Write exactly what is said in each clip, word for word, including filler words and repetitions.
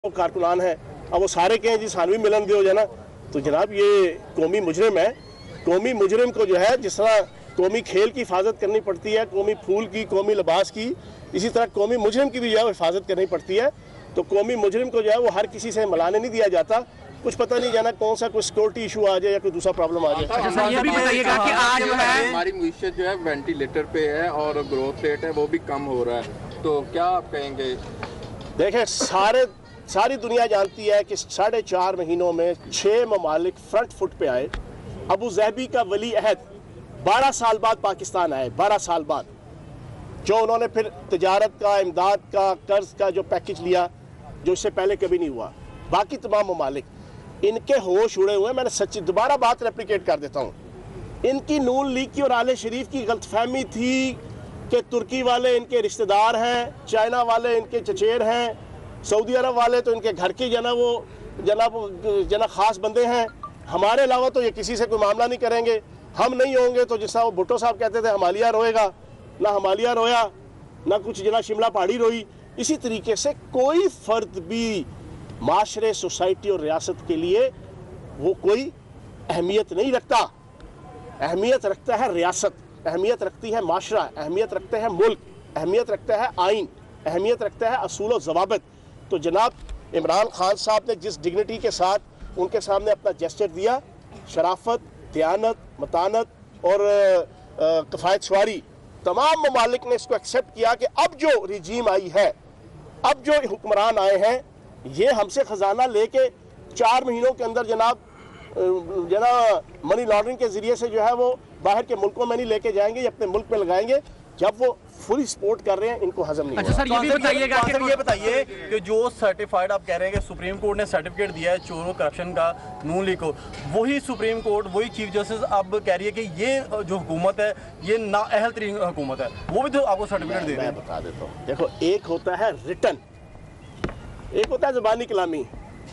कारकुनान है। अब वो सारे कहें जी सानवी मिलन दियो जना, तो जनाब ये कौमी मुजरिम है। कौमी मुजरिम को जो है जिस तरह कौमी खेल की हिफाजत करनी पड़ती है, कौमी फूल की, कौमी लिबास की, इसी तरह कौमी मुजरिम की भी जो है हिफाजत करनी पड़ती है। तो कौमी मुजरिम को जो है वो हर किसी से मिलाने नहीं दिया जाता। कुछ पता नहीं जाना कौन सा कोई सिक्योरिटी इशू आ जाए या कोई दूसरा प्रॉब्लम आ जाए। अच्छा, ये भी बताइएगा कि आज जो है हमारी मईशत जो है वेंटिलेटर पे है और ग्रोथ रेट है वो भी कम हो रहा है, तो क्या आप कहेंगे? देखें, सारे सारी दुनिया जानती है कि साढ़े चार महीनों में छः ममालिक फ्रंट फुट पे आए। अबू ज़हबी का वली अहद बारह साल बाद पाकिस्तान आए, बारह साल बाद, जो उन्होंने फिर तजारत का, इमदाद का, कर्ज का जो पैकेज लिया जो इससे पहले कभी नहीं हुआ। बाकी तमाम ममालिक इनके होश उड़े हुए हैं। मैंने सच्ची दोबारा बात रेप्लिकेट कर देता हूँ। इनकी नून लीग की और आले शरीफ की गलतफहमी थी कि तुर्की वाले इनके रिश्तेदार हैं, चाइना वाले इनके चचेर हैं, सऊदी अरब वाले तो इनके घर के जना वो जना जना खास बंदे हैं। हमारे अलावा तो ये किसी से कोई मामला नहीं करेंगे। हम नहीं होंगे तो जिस तरह वो भुट्टो साहब कहते थे हमालिया रोएगा, ना हमालिया रोया, ना कुछ जना शिमला पहाड़ी रोई। इसी तरीके से कोई फ़र्द भी माशरे, सोसाइटी और रियासत के लिए वो कोई अहमियत नहीं रखता। अहमियत रखता है रियासत, अहमियत रखती है माशरा, अहमियत रखते हैं मुल्क, अहमियत रखता है आइन, अहमियत रखता है असूल और ज़वाबित। तो जनाब इमरान खान साहब ने जिस डिग्निटी के साथ उनके सामने अपना जेस्चर दिया, शराफत, दयानत, मतानत और कफ़ायत शुआरी, तमाम ममालिक ने इसको एक्सेप्ट किया कि अब जो रिजीम आई है, अब जो हुक्मरान आए हैं, ये हमसे ख़जाना लेके चार महीनों के अंदर जनाब जना मनी लॉन्ड्रिंग के ज़रिए से जो है वो बाहर के मुल्कों में नहीं लेके जाएंगे, ये अपने मुल्क में लगाएंगे। जब वो फुल सपोर्ट कर रहे हैं, इनको हजम नहीं। अच्छा सर, ये भी बताइएगा कि ये बताइए कि जो सर्टिफाइड आप कह रहे हैं कि सुप्रीम कोर्ट ने सर्टिफिकेट दिया है चोरों करप्शन का नून लीग को, वही सुप्रीम कोर्ट, वही चीफ जस्टिस अब कह रही है कि ये जो हुकूमत है ये नाअहल तरीन हुकूमत है, वो भी तो आपको सर्टिफिकेट दे रहे हैं। मैं बता देता हूँ। देखो, एक होता है रिटर्न, एक होता है ज़बानी कलामी।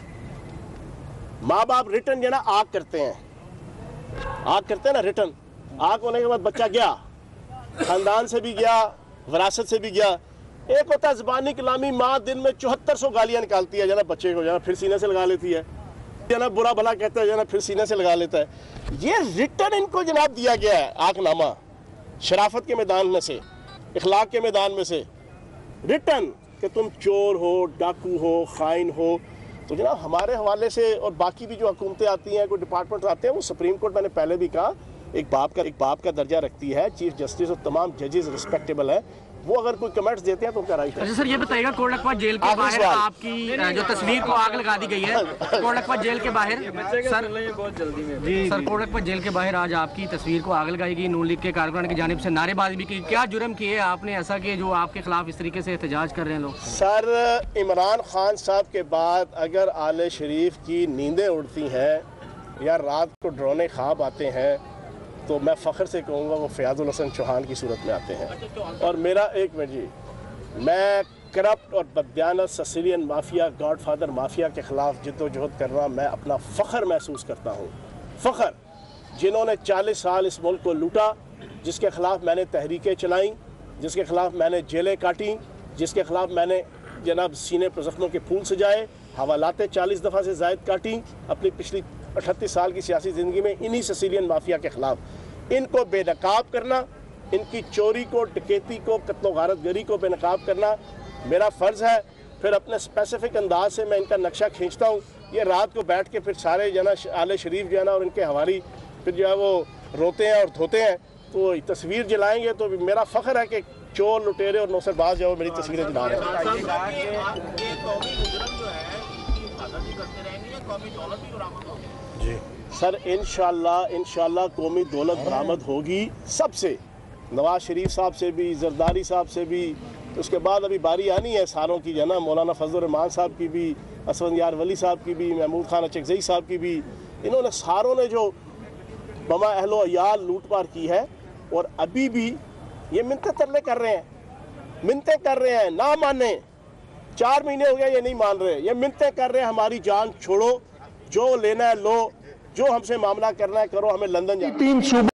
माँ बाप रिटर्न जो ना आग करते हैं, आग करते हैं ना रिटर्न। आग होने के बाद बच्चा गया, खानदान से भी गया, विरासत से भी गया। एक होता है ज़बानी कलामी, माँ दिन में चौहत्तर सौ गालियाँ निकालती है जना बच्चे को, जना फिर सीने से लगा लेती है, जना बुरा भला कहता है, जना फिर सीने से लगा लेता है। ये रिटर्न इनको जनाब दिया गया है, आगनामा, शराफत के मैदान में से, इखलाक के मैदान में से रिटर्न कि तुम चोर हो, डाकू हो, खाइन हो। तो जनाब हमारे हवाले से और बाकी भी जो हुकूमतें आती हैं, कोई डिपार्टमेंट आते हैं, वो सुप्रीम कोर्ट, मैंने पहले भी कहा, एक बाप का एक बाप का दर्जा रखती है। चीफ जस्टिस और तमाम जजेस रिस्पेक्टेबल है, वो अगर कोई कमेंट्स देते हैं तो उनका राइट है। अच्छा सर, ये बताइएगा कोटलखपत जेल के बाहर आपकी जो तस्वीर को आग लगा दी गई है, कोटलखपत जेल के बाहर सर, बहुत जल्दी में सर कोटलखपत जेल के बाहर आज आपकी तस्वीर को आग लगाई गई, नून लीग के कारकुनान की जानिब से नारेबाजी भी की। क्या जुर्म किए आपने ऐसा कि जो आपके खिलाफ इस तरीके से एहतजाज कर रहे हैं लोग? सर, इमरान खान साहब के बाद अगर आले शरीफ की नींदें उड़ती हैं या रात को डरोने ख्वाब आते हैं तो मैं फ़ख्र से कहूँगा वो फ़याज़ुल हसन चौहान की सूरत में आते हैं। और मेरा एक मिनट जी, मैं करप्ट और बददियानत Sicilian mafia, godfather mafia के ख़िलाफ़ जिद्दोजहद करना मैं अपना फ़ख्र महसूस करता हूँ। फ़ख्र, जिन्होंने चालीस साल इस मुल्क को लूटा, जिसके ख़िलाफ़ मैंने तहरीकें चलाई, जिसके ख़िलाफ़ मैंने जेलें काटी, जिसके ख़िलाफ़ मैंने जनाब सीने पर ज़ख्मों के फूल सजाए, हवालातें चालीस दफ़ा से ज़ायद काटी अपनी पिछली अठतीस साल की सियासी ज़िंदगी में, इन्हीं सिसिलियन माफिया के ख़िलाफ़। इनको बेनकाब करना, इनकी चोरी को, डकैती को, कत्लो गारतगरी को बेनकाब करना मेरा फ़र्ज़ है। फिर अपने स्पेसिफिक अंदाज से मैं इनका नक्शा खींचता हूँ। ये रात को बैठ के फिर सारे जना आले शरीफ जो है ना और इनके हवारी फिर जो है वो रोते हैं और धोते हैं, तो तस्वीर जलाएंगे तो मेरा फ़ख्र है कि चोर, लुटेरे और नौसरबाज जो है मेरी तस्वीरें जला रहे हैं। जी सर, इंशाल्लाह इंशाल्लाह कौमी दौलत बरामद होगी सबसे, नवाज शरीफ साहब से भी, जरदारी साहब से भी। उसके बाद अभी बारी आनी है सारों की, जना मौलाना फजल रहमान साहब की भी, असफंदियार वली साहब की भी, महमूद खान अचकज़ई साहब की भी। इन्होंने सारों ने जो बमा अहलो अयाल लूट पार की है, और अभी भी ये मिन्नतें तरले कर रहे हैं, मिन्नतें कर रहे हैं, ना माने। चार महीने हो गए ये नहीं मान रहे, ये मिन्नतें कर रहे हैं हमारी जान छोड़ो, जो लेना है लो, जो हमसे मामला करना है करो, हमें लंदन जाना।